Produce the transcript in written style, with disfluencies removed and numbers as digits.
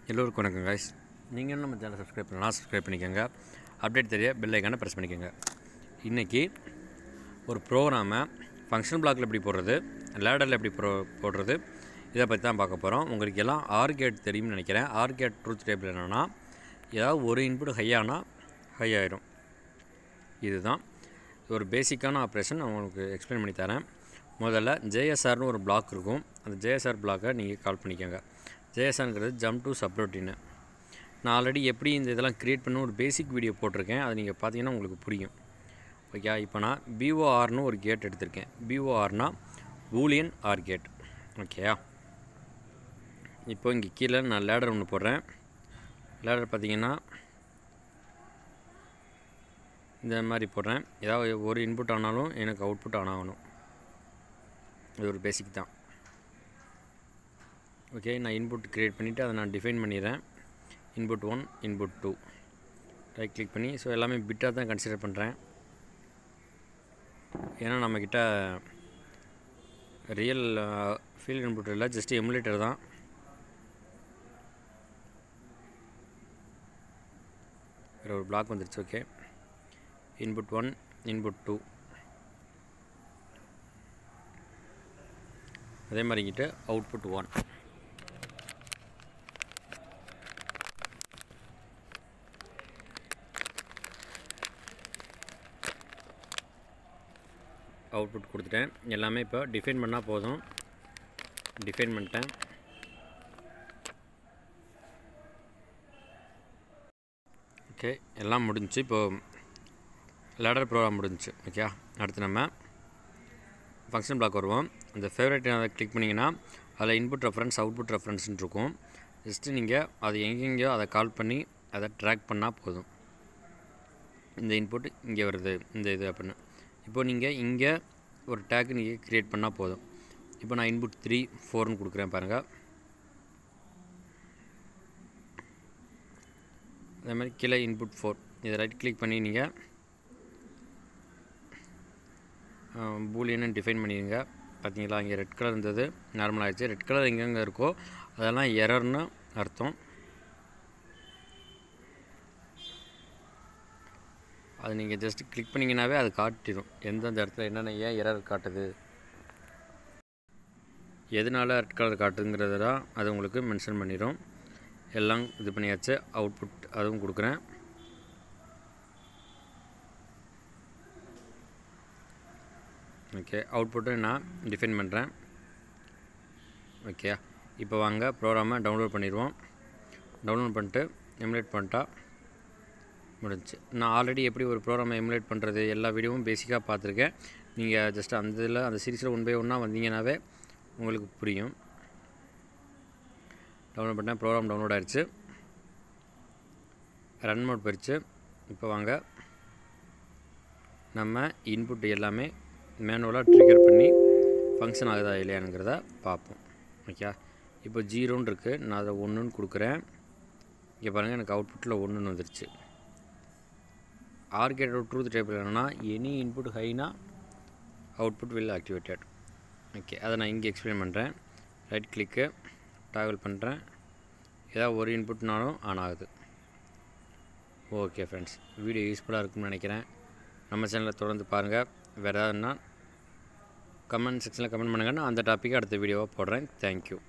எல்லோருக்கும் வணக்கம் गाइस. நீங்கள் நம்ம சேனலை சப்ஸ்கிரைப் பண்ணலாம், சப்ஸ்கிரைப் பண்ணிக்கோங்க. அப்டேட் தெரிய பெல் ஐக்கானை ப்ரெஸ் பண்ணிக்கோங்க. இன்றைக்கி ஒரு ப்ரோக்ராமை ஃபங்க்ஷன் பிளாக்கில் எப்படி போடுறது, லேடரில் எப்படி போடுறது, இதை பற்றி தான் பார்க்க போகிறோம். உங்களுக்கு எல்லாம் ஆர்கேட் தெரியும்னு நினைக்கிறேன். ஆர்கேட் ட்ரூத் டேபிள் என்னென்னா, ஏதாவது ஒரு இன்புட் ஹையானால் ஹை ஆகிடும். இதுதான் ஒரு பேசிக்கான ஆப்ரேஷன். நான் உங்களுக்கு எக்ஸ்பிளைன் பண்ணி தரேன். முதல்ல ஜேஎஸ்ஆர்னு ஒரு பிளாக் இருக்கும். அந்த ஜேஎஸ்ஆர் பிளாக்கை நீங்கள் கால் பண்ணிக்கோங்க. ஜேஎஸ்ஆர்ங்கிறது ஜம்ப் டு சப்ரோட்டின்னு. நான் ஆல்ரெடி எப்படி இந்த இதெல்லாம் க்ரியேட் பண்ண ஒரு பேசிக் வீடியோ போட்டிருக்கேன். அது நீங்கள் பார்த்தீங்கன்னா உங்களுக்கு புரியும். ஓகே, இப்போ நான் பிஓஆர்னு ஒரு கேட் எடுத்திருக்கேன். பிஓஆர்னால் பூலியன் ஆர் கேட். ஓகேயா, இப்போ இங்கே கீழே நான் லேடர் ஒன்று போடுறேன். லேடர் பார்த்தீங்கன்னா இந்த மாதிரி போடுறேன். ஏதாவது ஒரு இன்புட் ஆனாலும் எனக்கு அவுட்புட் ஆன் ஆகணும். இது ஒரு பேசிக் தான். ஓகே, நான் இன்புட் க்ரியேட் பண்ணிவிட்டு அதை நான் டிஃபைன் பண்ணிடுறேன். இன்புட் 1, இன்புட் 2 ரைட் கிளிக் பண்ணி, ஸோ எல்லாமே பிட்டாக தான் கன்சிடர் பண்ணுறேன். ஏன்னா நம்மக்கிட்ட ரியல் ஃபீல்ட் இன்புட் இல்லை, ஜஸ்ட் எமுலேட்டர் தான். வேறு ஒரு பிளாக் வந்துடுச்சு. ஓகே, இன்புட் 1, இன்புட் 2 அதே மாதிரிக்கிட்ட அவுட்புட் 1. அவுட்புட் கொடுத்துட்டேன். எல்லாமே இப்போ டிஃபைன் பண்ணால் போதும். டிஃபைன் பண்ணிட்டேன். ஓகே, எல்லாம் முடிஞ்சிச்சு. இப்போது லேடர் ப்ரோக்ராம் முடிஞ்சிச்சு. ஓகே, அடுத்து நம்ம ஃபங்க்ஷன் பிளாக் வருவோம். அந்த ஃபேவரட் அதை கிளிக் பண்ணிங்கன்னா அதில் இன்புட் ரெஃபரன்ஸ், அவுட்புட் ரெஃபரன்ஸ்னு இருக்கும். ஜஸ்ட்டு நீங்கள் அது எங்கெங்கேயோ அதை கால் பண்ணி அதை ட்ராக் பண்ணால் போதும். இந்த இன்புட் இங்கே வருது, இந்த இது அப்படின்னு. இப்போ நீங்கள் இங்கே ஒரு டேக் நீங்கள் க்ரியேட் பண்ணால் போதும். இப்போ நான் இன்புட் 3, 4ன்னு கொடுக்குறேன் பாருங்கள். அதே மாதிரி கீழே இன்புட் 4 இதை ரைட் கிளிக் பண்ணி நீங்கள் பூலியன்னு டிஃபைன் பண்ணிடுங்க. பார்த்தீங்களா, இங்கே ரெட் கலர் இருந்தது நார்மல் ஆகிடுச்சு. ரெட் கலர் எங்கெங்கே இருக்கோ அதெல்லாம் எரர்னு அர்த்தம். அது நீங்கள் ஜஸ்ட் கிளிக் பண்ணிங்கனாவே அது காட்டிடும் எந்தெந்த இடத்துல என்னென்ன, ஏன் எரர் காட்டுது, எதனால் ரெட் கலர் காட்டுங்கிறத தான் அது உங்களுக்கு மென்ஷன் பண்ணிடும். எல்லாம் இது பண்ணியாச்சு. அவுட்புட் அதுவும் கொடுக்குறேன். ஓகே, அவுட்புட்டும் நான் டிஃபைன் பண்ணுறேன். ஓகே, இப்போ வாங்க ப்ரோக்ராமை டவுன்லோட் பண்ணிடுவோம். டவுன்லோட் பண்ணிட்டு எமுலேட் பண்ணிட்டா முடிஞ்சு. நான் ஆல்ரெடி எப்படி ஒரு ப்ரோக்ராமை எமுலேட் பண்ணுறது எல்லா வீடியோவும் பேசிக்காக பார்த்துருக்கேன். நீங்கள் ஜஸ்ட் அந்த இதில் அந்த சீரீஸில் 1 by 1 வந்தீங்கன்னாவே உங்களுக்கு புரியும். டவுன்லோட் பண்ணேன். ப்ரோக்ராம் டவுன்லோட் ஆகிடுச்சு. ரன் மோட் போயிடுச்சு. இப்போ வாங்க நம்ம இன்புட் எல்லாமே மேனுவலாக ட்ரிகர் பண்ணி ஃபங்க்ஷன் ஆகுதா இல்லையானுங்கிறத பார்ப்போம். ஓகே, இப்போ 0ன்னு இருக்குது. நான் அதை 1ன்னு கொடுக்குறேன். இங்கே பாருங்கள், எனக்கு அவுட்புட்டில் 1ன்னு வந்துடுச்சு. ஆர்கேட்டோட ட்ரூத் டேபிள் என்னென்னா, எனி இன்புட் ஹைனா அவுட்புட் வில் ஆக்டிவேட்டட். ஓகே, அதை நான் இங்கே எக்ஸ்பிளைன் பண்ணுறேன். ரைட் கிளிக்கு டாகல் பண்ணுறேன். ஏதாவது ஒரு இன்புட்னாலும் ஆன் ஆகுது. ஓகே ஃப்ரெண்ட்ஸ், வீடியோ யூஸ்ஃபுல்லாக இருக்கும்னு நினைக்கிறேன். நம்ம சேனலில் தொடர்ந்து பாருங்கள். வேறு ஏதாவதுன்னா கமெண்ட் செக்ஷனில் கமெண்ட் பண்ணுங்கள். நான் அந்த டாப்பிக்கை அடுத்த வீடியோவாக போடுறேன். தேங்க்யூ.